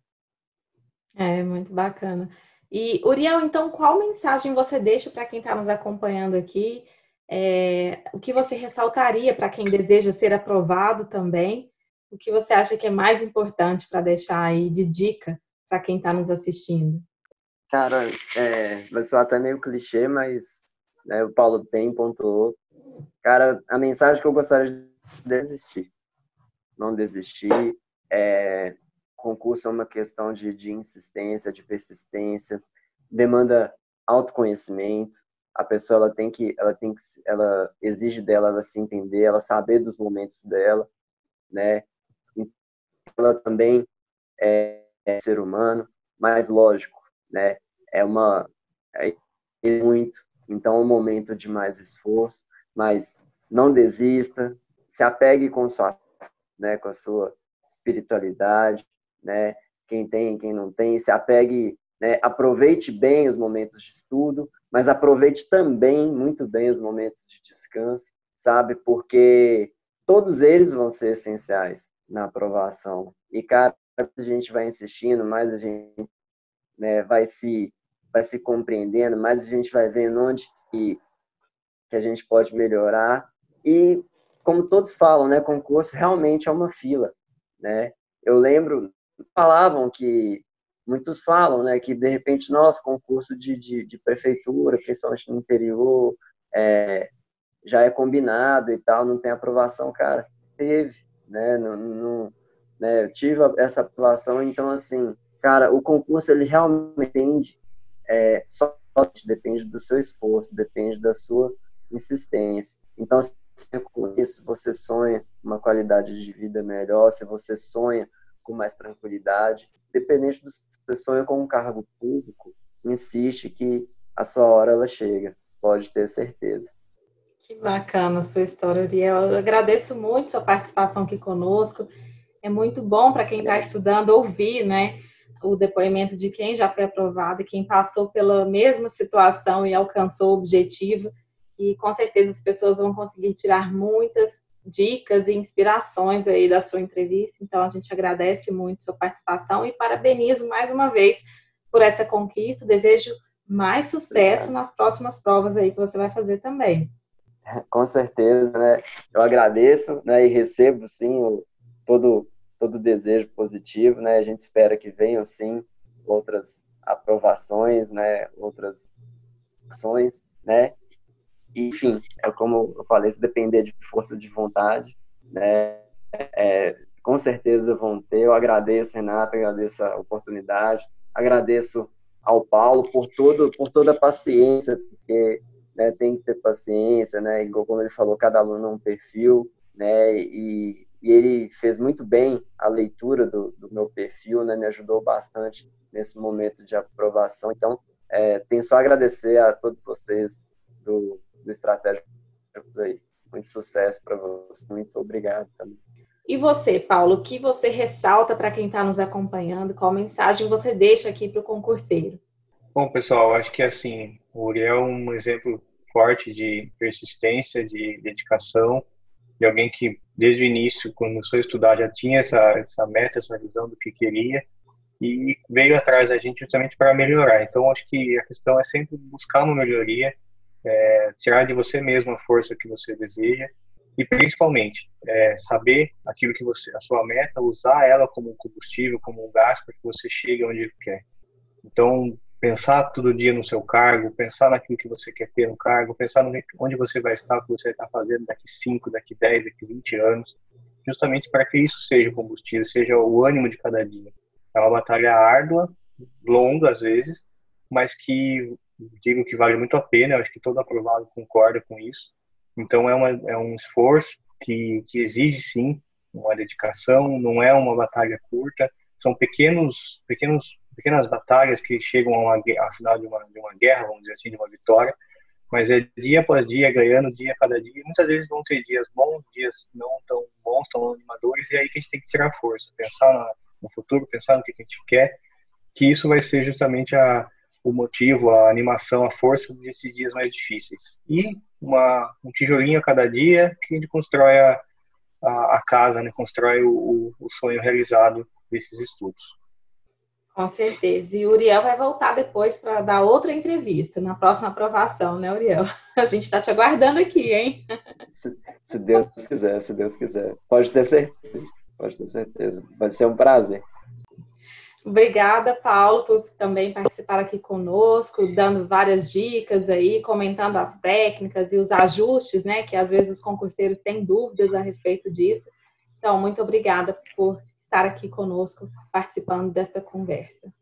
É, muito bacana. E, Uriel, então, qual mensagem você deixa para quem está nos acompanhando aqui? O que você ressaltaria para quem deseja ser aprovado também? O que você acha que é mais importante para deixar aí de dica para quem está nos assistindo? Cara, vai soar até meio clichê, mas né, o Paulo bem pontuou. Cara, a mensagem que eu gostaria de desistir. Não desistir. Concurso é uma questão de insistência, de persistência, demanda autoconhecimento. A pessoa ela exige dela ela se entender, ela saber dos momentos dela, né? Ela também é ser humano, mas lógico, né? É muito Então, é um momento de mais esforço, mas não desista, se apegue com né, com a sua espiritualidade, né? Quem tem, quem não tem, se apegue, né? Aproveite bem os momentos de estudo, mas aproveite também muito bem os momentos de descanso, sabe? Porque todos eles vão ser essenciais na aprovação. E, cara, a gente vai insistindo, mais a gente, né, vai se compreendendo, mais a gente vai vendo onde que a gente pode melhorar. E, como todos falam, né, concurso realmente é uma fila, né? Eu lembro, falavam que, muitos falam, né, que de repente, nosso concurso de prefeitura, principalmente no interior, já é combinado e tal, não tem aprovação, cara. Teve, né? Né? Eu tive essa aprovação, então, assim, cara, o concurso, ele realmente depende, só depende do seu esforço, depende da sua insistência. Então, se com isso você sonha uma qualidade de vida melhor, se você sonha com mais tranquilidade, dependente do se você sonha com um cargo público, insiste que a sua hora ela chega, pode ter certeza. Que bacana a sua história, Uriel. Eu agradeço muito sua participação aqui conosco. É muito bom para quem está estudando ouvir, né, o depoimento de quem já foi aprovado e quem passou pela mesma situação e alcançou o objetivo. E com certeza as pessoas vão conseguir tirar muitas dicas e inspirações aí da sua entrevista. Então a gente agradece muito sua participação e parabenizo mais uma vez por essa conquista. Desejo mais sucesso nas próximas provas aí que você vai fazer também. Com certeza, né? Eu agradeço, né? E recebo, sim, todo desejo positivo, né? A gente espera que venham, sim, outras aprovações, né? Outras ações, né? E, enfim, é como eu falei, se depender de força de vontade, né? Com certeza vão ter. Eu agradeço, Renata, agradeço a oportunidade, agradeço ao Paulo por toda a paciência, porque, né, tem que ter paciência, né? Igual como ele falou, cada aluno é um perfil, né? E ele fez muito bem a leitura do meu perfil, né? Me ajudou bastante nesse momento de aprovação. Então, tenho só a agradecer a todos vocês do Estratégia aí. Muito sucesso para vocês. Muito obrigado também. E você, Paulo, o que você ressalta para quem está nos acompanhando? Qual mensagem você deixa aqui para o concurseiro? Bom, pessoal, acho que assim, o Uriel é um exemplo forte de persistência, de dedicação, de alguém que desde o início, quando começou a estudar, já tinha essa meta, essa visão do que queria e veio atrás da gente justamente para melhorar. Então, acho que a questão é sempre buscar uma melhoria, tirar de você mesmo a força que você deseja e principalmente saber aquilo que a sua meta, usar ela como um combustível, como um gás para que você chegue onde quer. Então, pensar todo dia no seu cargo, pensar naquilo que você quer ter no cargo, pensar onde você vai estar, o que você vai estar fazendo daqui 5, daqui 10, daqui 20 anos, justamente para que isso seja o combustível, seja o ânimo de cada dia. É uma batalha árdua, longa às vezes, mas que digo que vale muito a pena, eu acho que todo aprovado concorda com isso. Então é um esforço que exige sim uma dedicação, não é uma batalha curta, são pequenas batalhas que chegam ao final de uma guerra, vamos dizer assim, de uma vitória, mas é dia após dia, ganhando dia a cada dia. Muitas vezes vão ter dias bons, dias não tão bons, tão animadores, e aí que a gente tem que tirar força, pensar no futuro, pensar no que a gente quer, que isso vai ser justamente o motivo, a animação, a força desses dias mais difíceis. E um tijolinho a cada dia que a gente constrói a casa, né? Constrói o sonho realizado desses estudos. Com certeza. E o Uriel vai voltar depois para dar outra entrevista, na próxima aprovação, né, Uriel? A gente está te aguardando aqui, hein? Se Deus quiser, se Deus quiser. Pode ter certeza, pode ter certeza. Vai ser um prazer. Obrigada, Paulo, por também participar aqui conosco, dando várias dicas aí, comentando as técnicas e os ajustes, né? Que às vezes os concurseiros têm dúvidas a respeito disso. Então, muito obrigada por estar aqui conosco, participando desta conversa.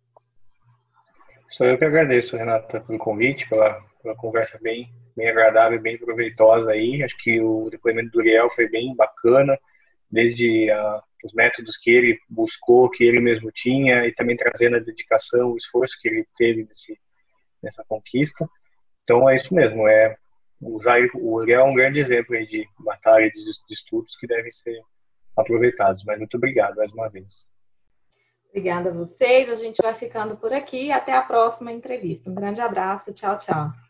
Sou eu que agradeço, Renata, pelo convite, pela conversa bem agradável, bem proveitosa aí. Acho que o depoimento do Uriel foi bem bacana, desde os métodos que ele buscou, que ele mesmo tinha, e também trazendo a dedicação, o esforço que ele teve nessa conquista. Então é isso mesmo, o Uriel é um grande exemplo aí de batalha de estudos que devem ser aproveitados. Mas muito obrigado mais uma vez. Obrigada a vocês. A gente vai ficando por aqui. Até a próxima entrevista. Um grande abraço. Tchau, tchau.